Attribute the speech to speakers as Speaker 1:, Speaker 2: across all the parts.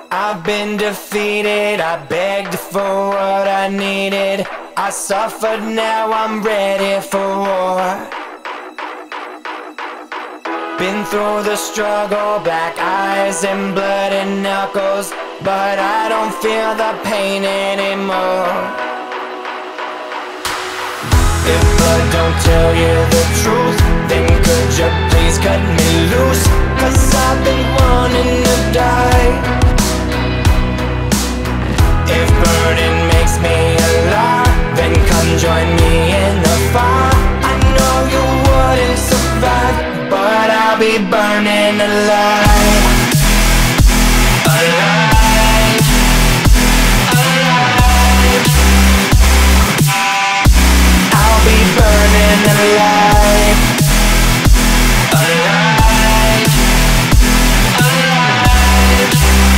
Speaker 1: I've been defeated, I begged for what I needed. I suffered, now I'm ready for war. Been through the struggle, black eyes and bloody knuckles, but I don't feel the pain anymore. If blood don't tell you the truth, then could you please cut me loose? 'Cause I've been wanting to die. If burning makes me alive, then come join me in the fire. I know you wouldn't survive, but I'll be burning alive. Alive, alive. I'll be burning alive. Alive, alive.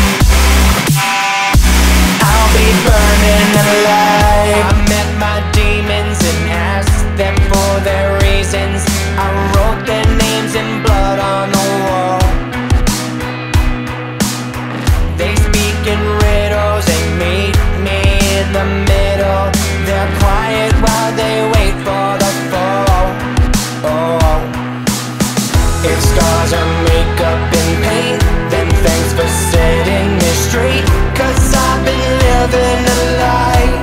Speaker 1: I'll be burning alive. I met my demons and asked them for their reasons. I wrote their names in blood on the wall. They speak in riddles and meet me in the middle. They're quiet while they wait for the fall. Oh. If scars are makeup and paint, then thanks for setting me straight. 'Cause I've been living a lie.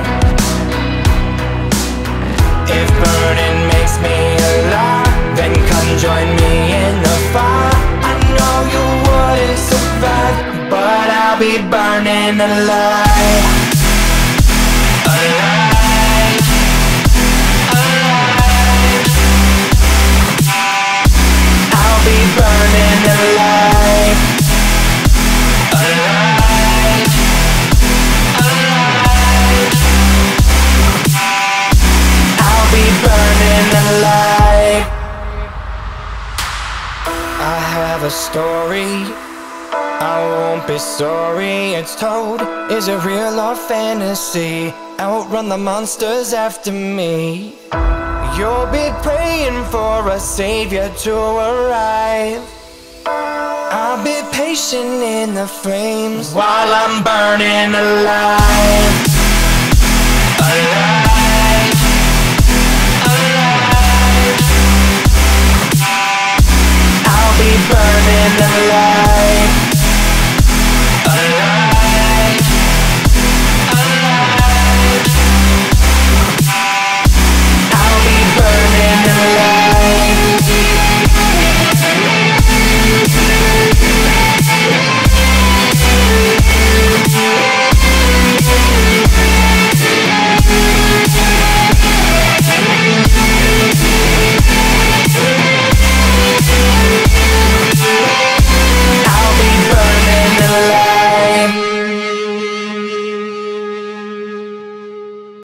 Speaker 1: If burning makes me alive, then come join me in the fire. I know you wouldn't survive, but I'll be burning alive. Alive, alive. I'll be burning alive. Alive, alive. I'll be burning alive. I have a story, I won't be sorry it's told. Is it real or fantasy? Outrun the monsters after me. You'll be praying for a savior to arrive. I'll be patient in the flames while I'm burning alive. Alive.